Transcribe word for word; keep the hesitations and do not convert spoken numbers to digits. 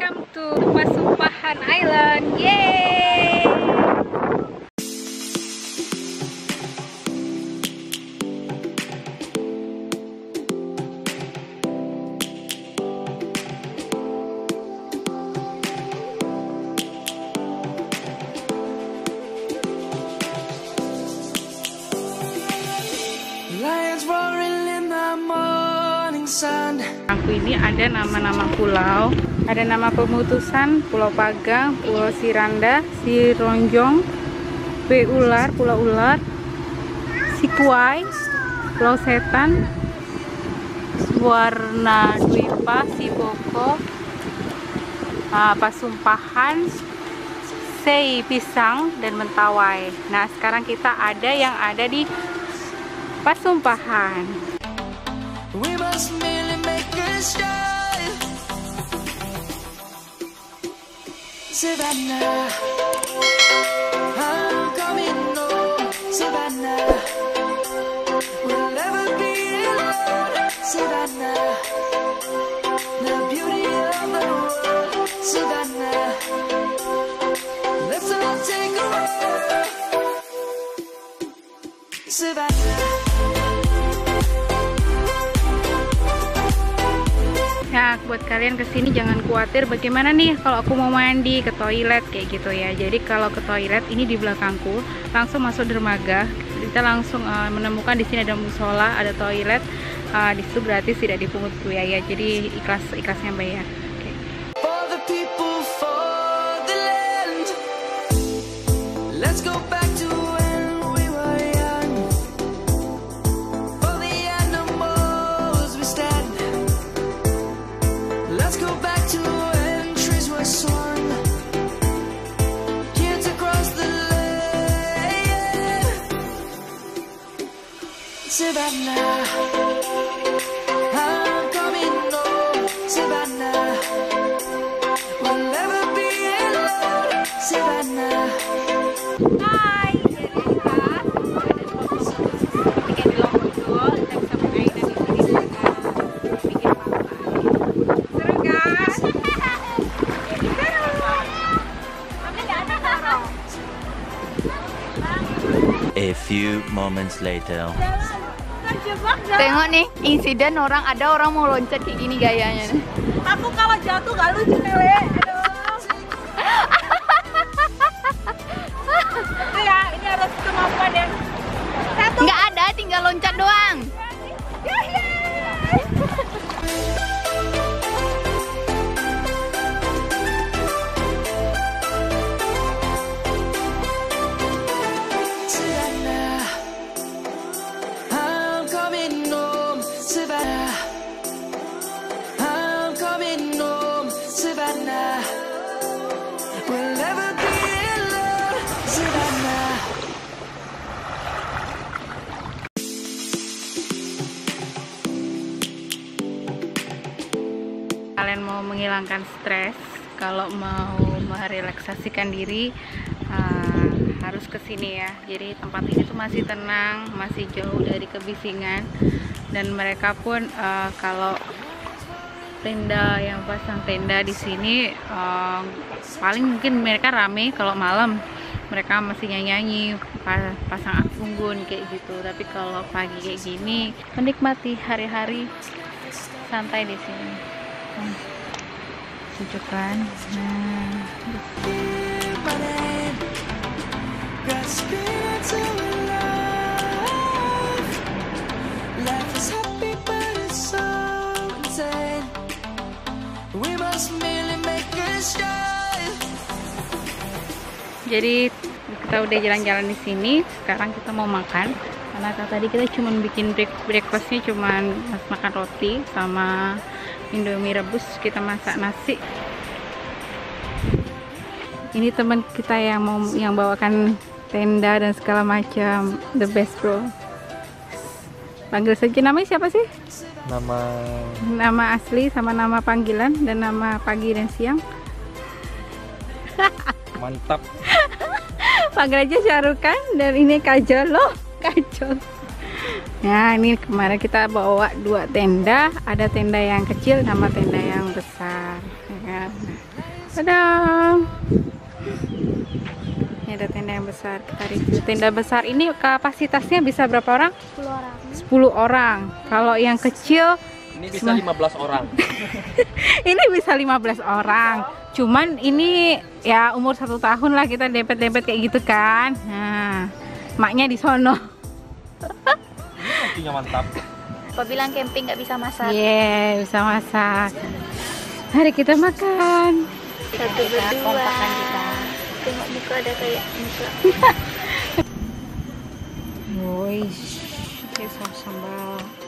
welcome to Pasumpahan Island. Yeay! Aku ini ada nama-nama pulau, ada nama Pemutusan, Pulau Pagang, Pulau Siranda, Sironjong, P Ular, Pulau Ular, Sikuai, Pulau Setan, Warna Dwipa, Siboko, uh, Pasumpahan, Sei Pisang, dan Mentawai. Nah, sekarang kita ada yang ada di Pasumpahan. We must merely make a start. Savannah, I'm coming home. Savannah, we'll never be alone. Savannah, the beauty of the world. Savannah, let's all take a walk. Savannah. Ya, buat kalian kesini jangan khawatir bagaimana nih kalau aku mau mandi, ke toilet kayak gitu ya. Jadi kalau ke toilet ini di belakangku, langsung masuk dermaga. Kita langsung uh, menemukan di sini ada musola, ada toilet. Uh, di situ gratis, tidak dipungut biaya. Jadi ikhlas ikhlasnya bayar. Okay. For the people, for the land. Let's go back to when we were young. For the animals we stand. Let's go back to when trees were swung. Kids across the land. Savannah, I'm coming home. Savannah, we'll never be alone. Savannah. Hai, jadi kita ada di ketika di Lombok Dul, kita bisa bermain dan di sini juga bikin A few moments later. Tengok nih, insiden orang ada orang mau loncat kayak gini gayanya nih. Aku kalau jatuh gak lucu Nele. Aduh. Itu ya, ini harus kemampuan ya. Satu. Nggak ada, tinggal loncat doang. Ya, ya. Kalian mau menghilangkan stres, kalau mau merelaksasikan diri uh, harus ke sini ya. Jadi tempat ini tuh masih tenang, masih jauh dari kebisingan, dan mereka pun uh, kalau tenda yang pasang tenda di sini uh, paling mungkin mereka rame kalau malam, mereka masih nyanyi pasang unggun kayak gitu. Tapi kalau pagi kayak gini menikmati hari-hari santai di sini. Hmm. Sejuk kan? Nah, jadi kita udah jalan-jalan di sini. Sekarang kita mau makan. Karena tadi kita cuma bikin break breakfastnya cuma makan roti sama Indomie rebus, kita masak nasi. Ini teman kita yang mau yang bawakan tenda dan segala macam, the best bro. Panggil saja, namanya siapa sih? Nama Nama asli sama nama panggilan dan nama pagi dan siang. mantap. Panggil aja Syarukan, dan ini Kajol loh, Kajol. Nah, ini kemarin kita bawa dua tenda, ada tenda yang kecil sama tenda yang besar. ya kan? Tadam. Ini ada tenda yang besar. Kita review. Tenda besar ini kapasitasnya bisa berapa orang? sepuluh orang. sepuluh orang. Kalau yang kecil Ini bisa lima belas orang. ini bisa lima belas orang. Cuman ini ya umur satu tahun lah kita dempet-dempet kayak gitu kan. Nah, maknya di sono. Artinya mantap. Apa bilang camping nggak bisa masak? Yeay, bisa masak. Mari kita makan. Satu berdua. Tengok muka ada kayak muka. Woi, kayak saus sambal.